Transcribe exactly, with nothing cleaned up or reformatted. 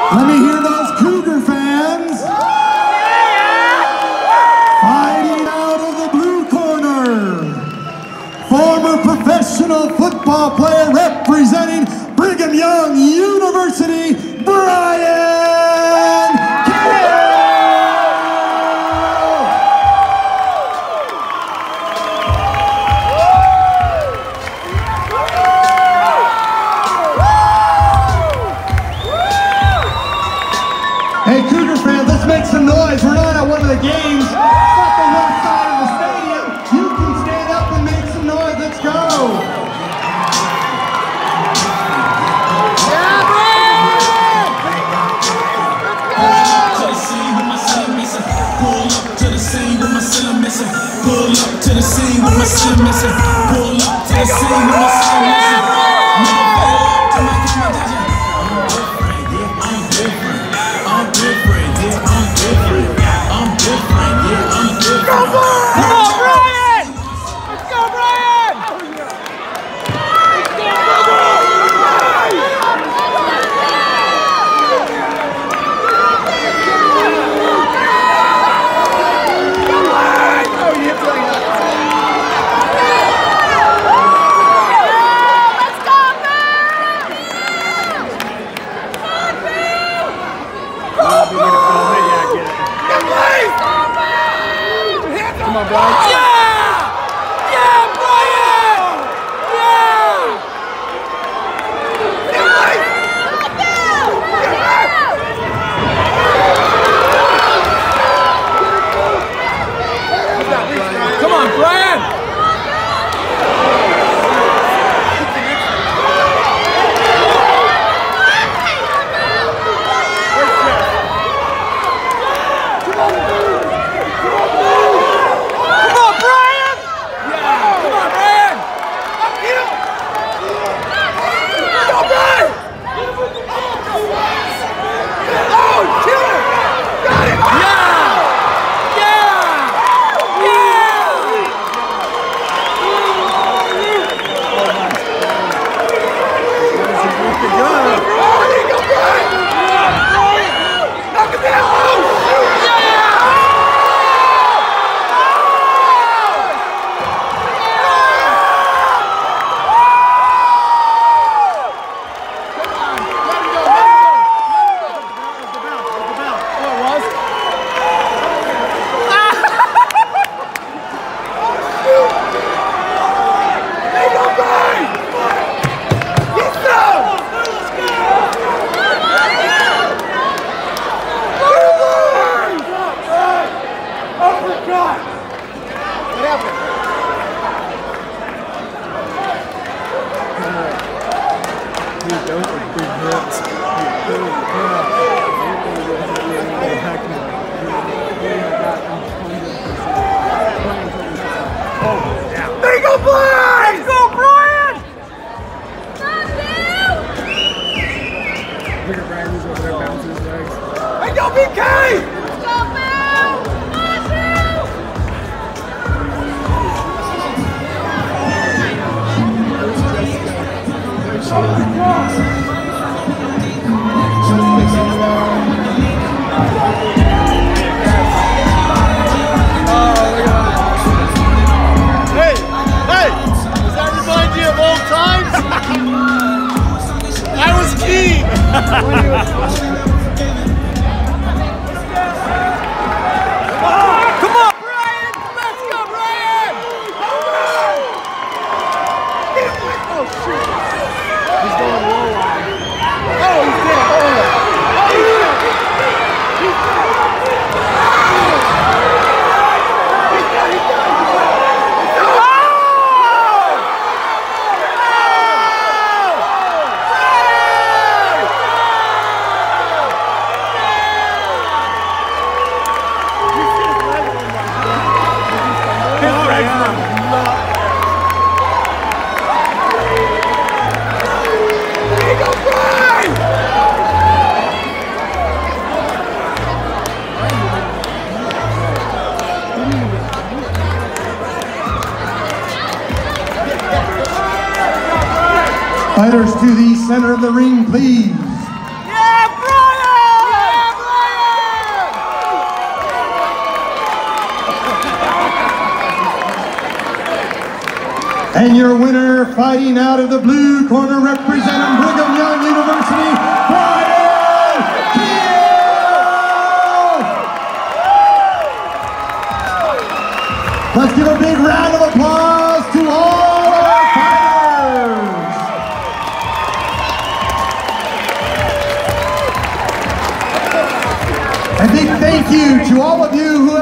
Let me hear those Cougar fans. Fighting out of the blue corner, former professional football player representing Brigham Young University, Bryan Kehl. Hey Cougar fans, let's make some noise. We're not at one of the games. It's not the west side of the stadium. You can stand up and make some noise. Let's go. Yeah, Bryan! Let's go! Pull up to the scene with my son missing. Pull up to the scene with my son missing. Pull up to the scene with my son missing. Come on, Bryan. Yeah! Yeah, Bryan! Yeah! Come on, Bryan! There you go, Bryan! Let's go, Bryan! Look at Bryan, he's over there bouncing his legs. Hey, go, B K! Let's go, Bill! I was Kehl! Come on, Bryan! Let's go, Bryan! Oh, shit! He's going low line. Oh, he's dead! Oh, he's dead! He's dead! He's dead! He's dead! Fighters to the center of the ring, please. Yeah, Bryan! And your winner, fighting out of the blue corner, representing Brigham Young University, Bryan Kehl! Let's give a big round of applause to all of our fighters! A big thank you to all of you who